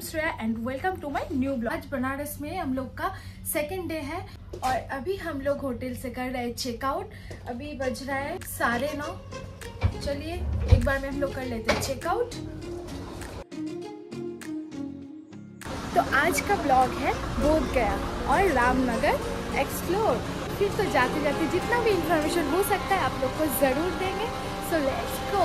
Shreya and welcome to my new blog. आज बनारस में हम लोग का सेकेंड डे है और अभी हम लोग होटल से कर रहे हैं चेकआउट। अभी बज रहा है 9:30। चलिए एक बार में हम लोग कर लेते हैं चेकआउट। तो आज का ब्लॉग है बोध गया और रामनगर एक्सप्लोर। फिर तो जाते जाते जितना भी इंफॉर्मेशन हो सकता है आप लोग को जरूर देंगे। So let's go.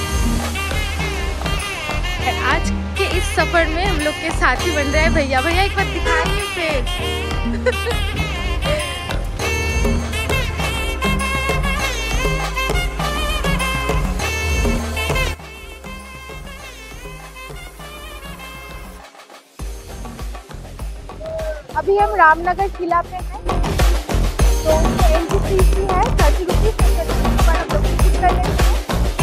आज के इस सफर में हम लोग के साथी बन रहे हैं भैया। भैया एक बार दिखाइए फेस। अभी हम रामनगर किला पे हैं, तो एंट्री फीस भी है 30 रुपीज। हम लोग टिकट कर लेते हैं।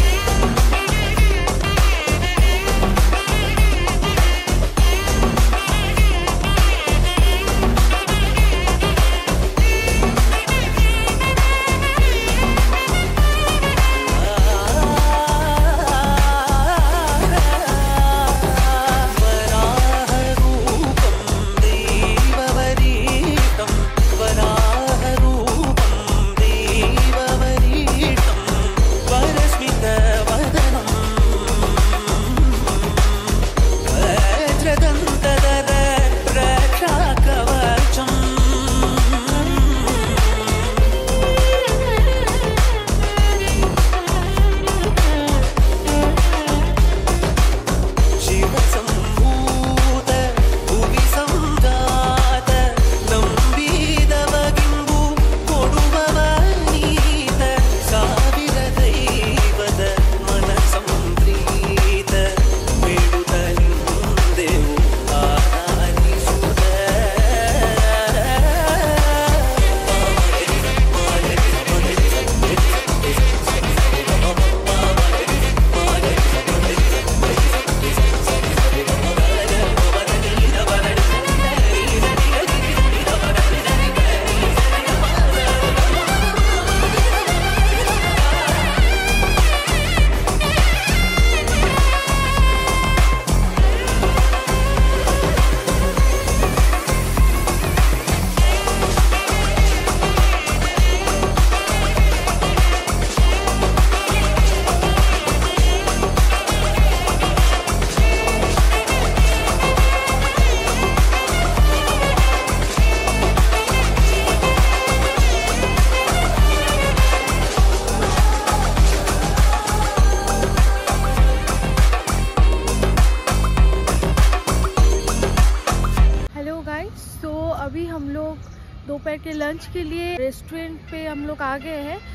अभी हम लोग दोपहर के लंच के लिए रेस्टोरेंट पे हम लोग आ गए हैं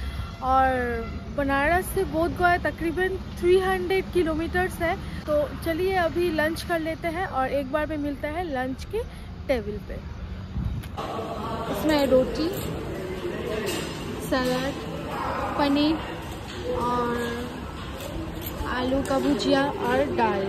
और बनारस से बोध गया तकरीबन 300 किलोमीटर्स है। तो चलिए अभी लंच कर लेते हैं और एक बार में मिलता है लंच के टेबल पे। इसमें रोटी, सलाद, पनीर और आलू का भुजिया और दाल।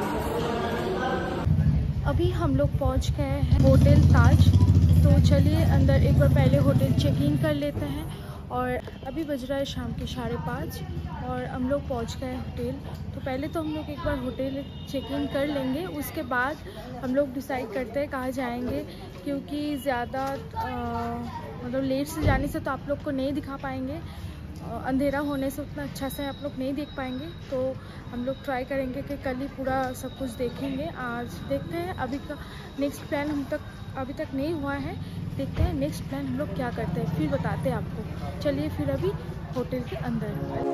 अभी हम लोग पहुंच गए हैं होटल ताज। तो चलिए अंदर एक बार पहले होटल चेक इन कर लेते हैं और अभी बज रहा है शाम के 5:30 और हम लोग पहुंच गए होटल। तो पहले तो हम लोग एक बार होटल चेक इन कर लेंगे, उसके बाद हम लोग डिसाइड करते हैं कहाँ जाएंगे, क्योंकि ज़्यादा मतलब लेट से जाने से तो आप लोग को नहीं दिखा पाएंगे, अंधेरा होने से उतना अच्छा से आप लोग नहीं देख पाएंगे। तो हम लोग ट्राई करेंगे कि कल ही पूरा सब कुछ देखेंगे। आज देखते हैं, अभी का नेक्स्ट प्लान अभी तक नहीं हुआ है। देखते हैं नेक्स्ट प्लान हम लोग क्या करते हैं, फिर बताते हैं आपको। चलिए फिर अभी होटल के अंदर।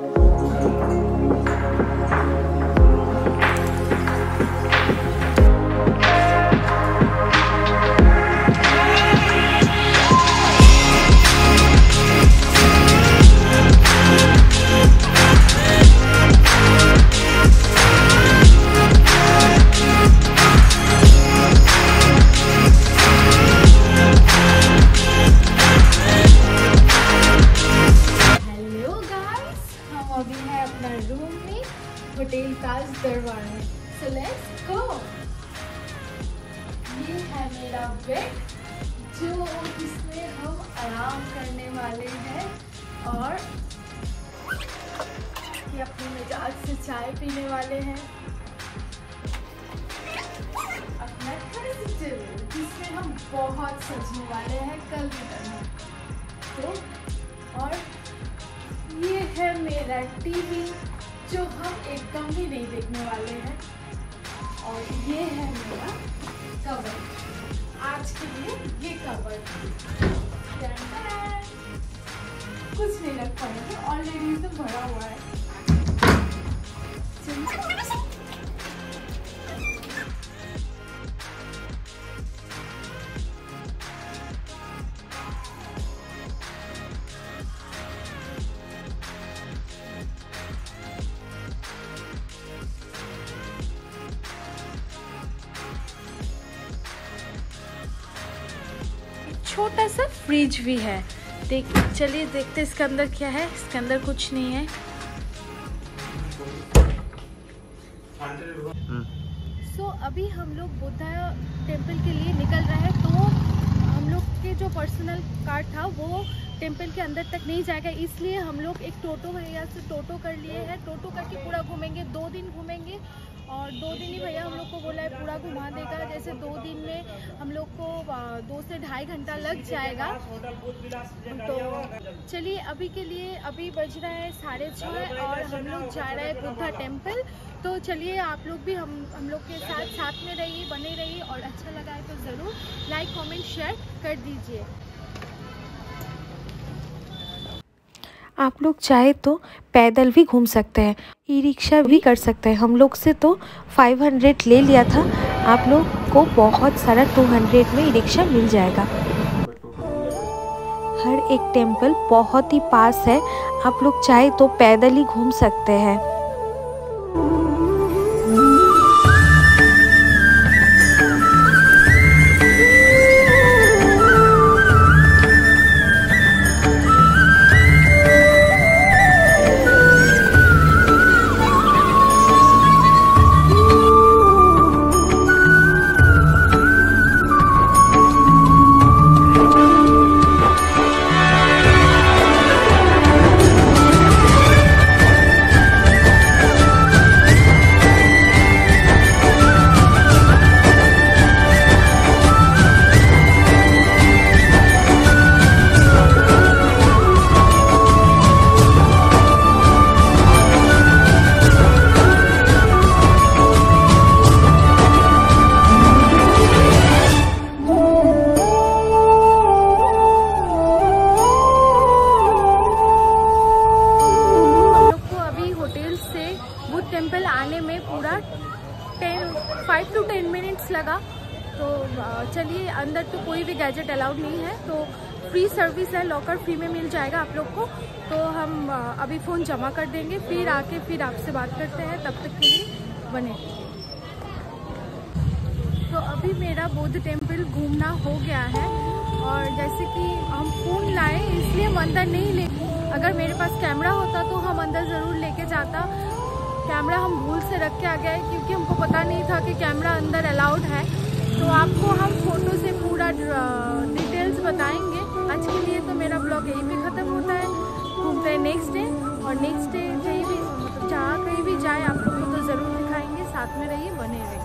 होटल ताज दरबार में। So let's go. ये है मेरा बेड जिसमें हम आराम करने वाले हैं और ये अपने मिजाज से चाय पीने वाले हैं। अपना फेस्टिवल जिसमें हम बहुत सजने वाले हैं कल की तरह। तो और ये है मेरा टीवी जो हम एकदम भी नहीं देखने वाले हैं, और ये है मेरा कवर। आज के लिए ये कवर कुछ नहीं लग पाएगा, ऑलरेडी तो भरा हुआ है। छोटा सा फ्रिज भी है, चलिए देखते इसके अंदर क्या है। इसके अंदर कुछ नहीं है। अभी हम लोग बुद्धा टेम्पल के लिए निकल रहे हैं। तो हम लोग के जो पर्सनल कार था वो टेम्पल के अंदर तक नहीं जाएगा, इसलिए हम लोग एक टोटो भैया से टोटो कर लिए हैं। टोटो करके पूरा घूमेंगे, 2 दिन घूमेंगे, और 2 दिन ही भैया हम लोग को बोला है पूरा घुमा देगा। जैसे 2 दिन में हम लोग को 2 से ढाई घंटा लग जाएगा। तो चलिए अभी के लिए, अभी बज रहा है 6:30 और हम लोग जा रहे हैं बुद्धा टेम्पल। तो चलिए आप लोग भी हम लोग के साथ में रहिए, बने रहिए, और अच्छा लगा है तो ज़रूर लाइक कमेंट शेयर कर दीजिए। आप लोग चाहे तो पैदल भी घूम सकते हैं, ई रिक्शा भी कर सकते हैं। हम लोग से तो 500 ले लिया था, आप लोग को बहुत सारा 200 में ई रिक्शा मिल जाएगा। हर एक टेम्पल बहुत ही पास है, आप लोग चाहे तो पैदल ही घूम सकते हैं। टेम्पल आने में पूरा 5 to 10 मिनट्स लगा। तो चलिए, अंदर तो कोई भी गैजेट अलाउड नहीं है, तो फ्री सर्विस है, लॉकर फ्री में मिल जाएगा आप लोग को। तो हम अभी फ़ोन जमा कर देंगे, फिर आके फिर आपसे बात करते हैं, तब तक के लिए बने। तो अभी मेरा बुद्ध टेम्पल घूमना हो गया है, और जैसे कि हम फ़ोन लाए इसलिए हम अंदर नहीं ले, अगर मेरे पास कैमरा होता तो हम अंदर ज़रूर लेके जाता। कैमरा हम भूल से रख के आ गए क्योंकि हमको पता नहीं था कि कैमरा अंदर अलाउड है। तो आपको हम फोटो से पूरा डिटेल्स बताएंगे। आज के लिए तो मेरा ब्लॉग यहीं पे ख़त्म होता है। घूमते हैं नेक्स्ट डे, और नेक्स्ट डे कहीं भी, मतलब जहाँ कहीं भी जाए आप लोग को तो ज़रूर दिखाएंगे। साथ में रहिए, बने रहिए।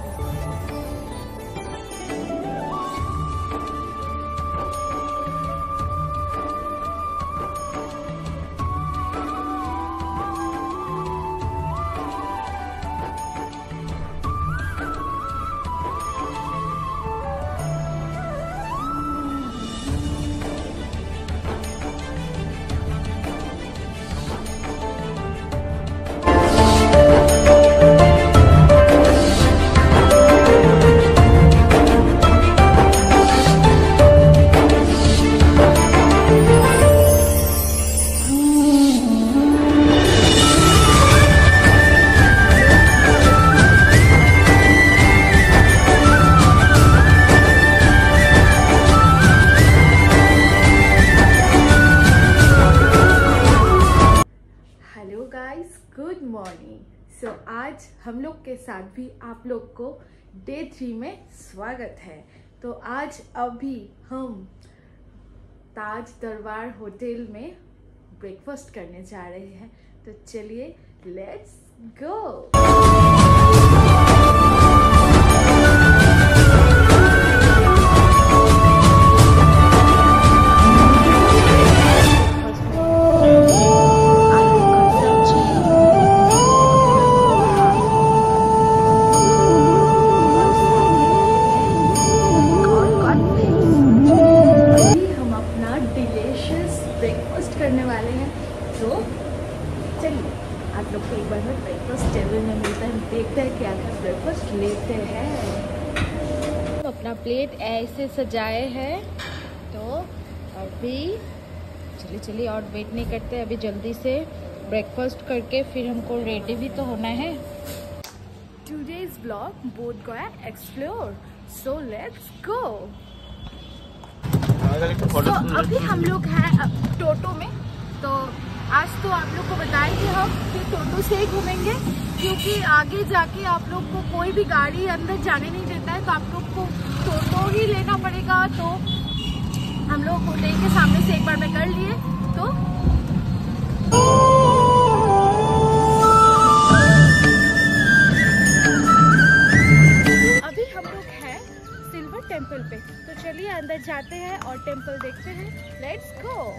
Good morning. सो आज हम लोग के साथ भी आप लोग को डे 3 में स्वागत है। तो आज अभी हम ताज दरबार होटल में ब्रेकफास्ट करने जा रहे हैं। तो चलिए, लेट्स गो। चलिए आप लोग को एक बार में ब्रेकफास्ट टेबल में मिलता है, देखते हैं क्या क्या ब्रेकफास्ट लेते हैं। अपना प्लेट ऐसे सजाए हैं, तो अभी चलिए और वेट नहीं करते, अभी जल्दी से ब्रेकफास्ट करके फिर हमको रेडी भी तो होना है। Today's vlog बोध गया एक्सप्लोर, so let's go। तो अभी हम लोग हैं टोटो में। तो आज तो आप लोग को बताएं कि हम फिर टोटो से ही घूमेंगे, क्योंकि आगे जाके आप लोग को कोई भी गाड़ी अंदर जाने नहीं देता है, तो आप लोग को टोटो ही लेना पड़ेगा। तो हम लोग होटल के सामने से एक बार में कर लिए। तो अभी हम लोग हैं सिल्वर टेम्पल पे, तो चलिए अंदर जाते हैं और टेम्पल देखते हैं। Let's go.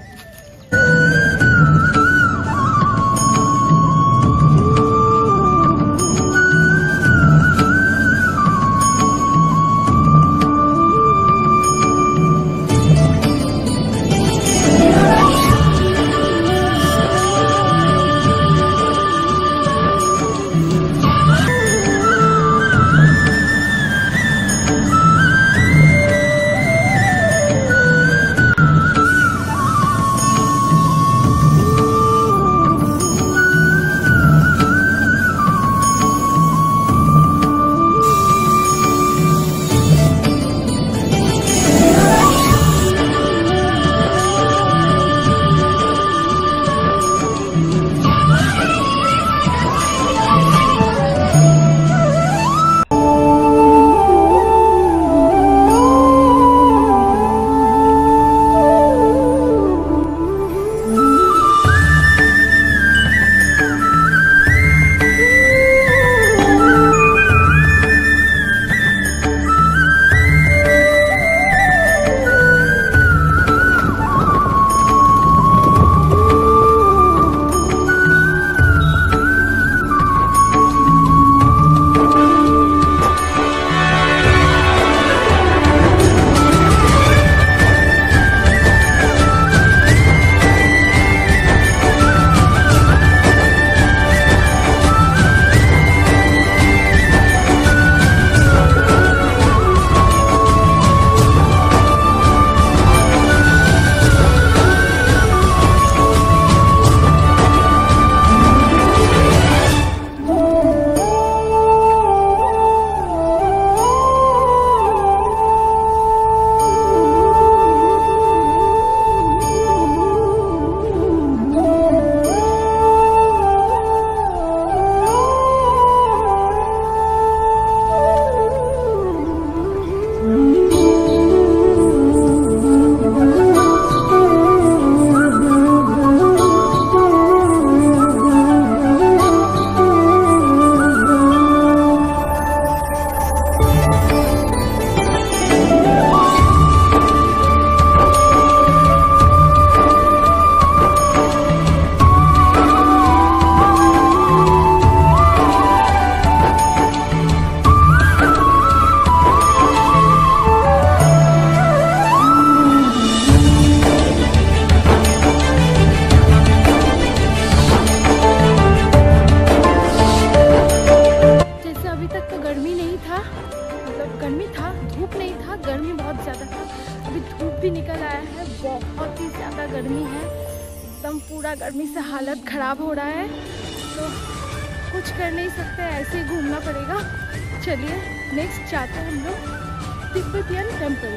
बहुत ही ज़्यादा गर्मी है, एकदम पूरा गर्मी से हालत ख़राब हो रहा है। तो कुछ कर नहीं सकते, ऐसे ही घूमना पड़ेगा। चलिए नेक्स्ट जाते हैं हम लोग तिब्बतियन टेम्पल।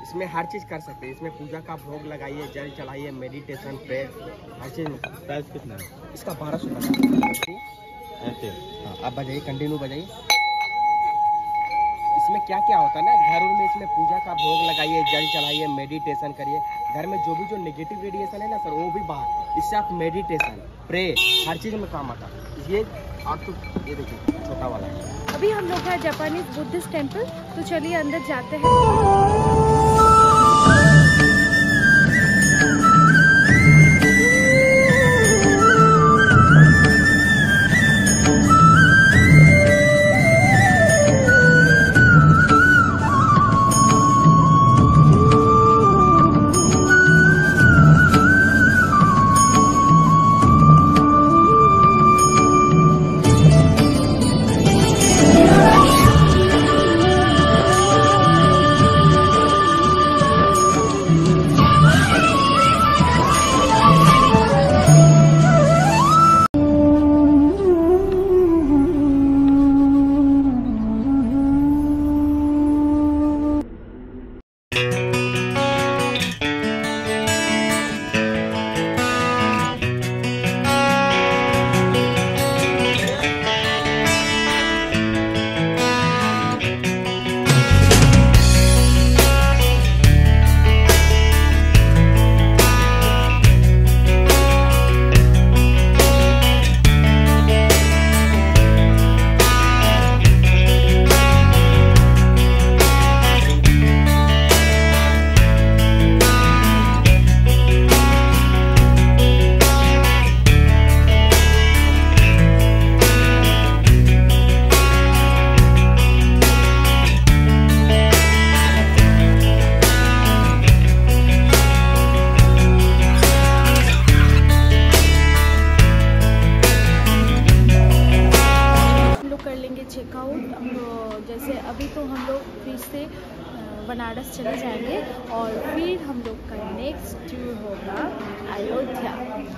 इसमें हर चीज़ कर सकते हैं। इसमें पूजा का भोग लगाइए, जल चढ़ाइए, मेडिटेशन, प्रेयर, हर चीज़ में। प्राइस कितना है? इसका 1200 का ऐसे हाँ, आप बजाइए, कंटिन्यू बजाइए। इसमें क्या क्या होता है ना, घर में इसमें पूजा का भोग लगाइए, जल चढ़ाइए, मेडिटेशन करिए। घर में जो भी जो नेगेटिव रेडिएशन है ना सर, वो भी बाहर। इससे आप मेडिटेशन, प्रे, हर चीज़ में काम आता है ये। आप तो ये देखिए छोटा वाला है। अभी हम लोग हैं जापानीज बुद्धिस्ट टेम्पल, तो चलिए अंदर जाते हैं। चेकआउट। जैसे अभी तो हम लोग फिर से बनारस चले जाएंगे और फिर हम लोग का नेक्स्ट टूर होगा अयोध्या।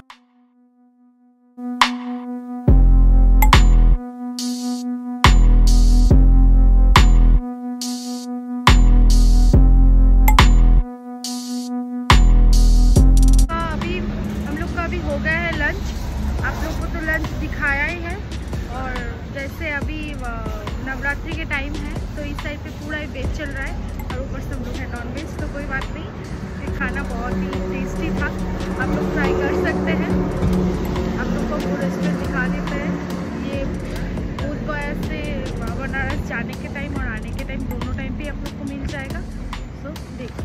अभी हम लोग का अभी हो गया है लंच। आप लोग को तो लंच दिखाया ही है। और जैसे अभी नवरात्रि के टाइम है तो इस साइड पे पूरा ही वेज चल रहा है और ऊपर से हम लोग है नॉन वेज, तो कोई बात नहीं, ये खाना बहुत ही टेस्टी था। आप लोग ट्राई कर सकते हैं। आप लोग को वो रेस्टोरेंट दिखा देते हैं। ये बोधगया से बनारस जाने के टाइम और आने के टाइम दोनों टाइम पे आप लोग को मिल जाएगा। सो देखो,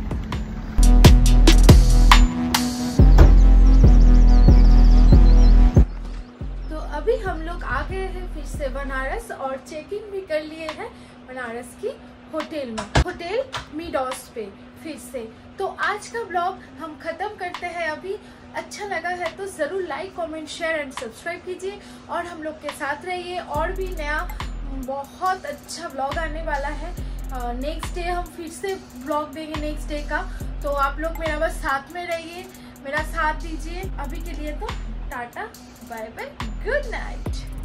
अभी हम लोग आ गए हैं फिर से बनारस और चेकिंग भी कर लिए हैं बनारस की होटल में, होटल मीडॉस पे फिर से। तो आज का ब्लॉग हम ख़त्म करते हैं। अभी अच्छा लगा है तो ज़रूर like, comment, share and subscribe कीजिए और हम लोग के साथ रहिए। और भी नया बहुत अच्छा ब्लॉग आने वाला है। नेक्स्ट डे हम फिर से ब्लॉग देंगे नेक्स्ट डे का, तो आप लोग मेरा बस साथ में रहिए, मेरा साथ दीजिए। अभी के लिए तो tata, bye bye, good night.